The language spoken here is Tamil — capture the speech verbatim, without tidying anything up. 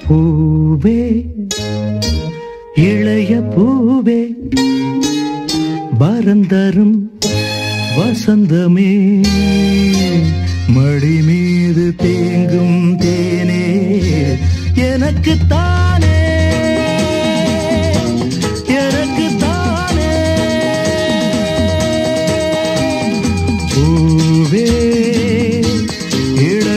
பூவே இளைய பூவே வரந்தரும் வசந்தமே மடி மீது தேங்கும் தேனே எனக்கு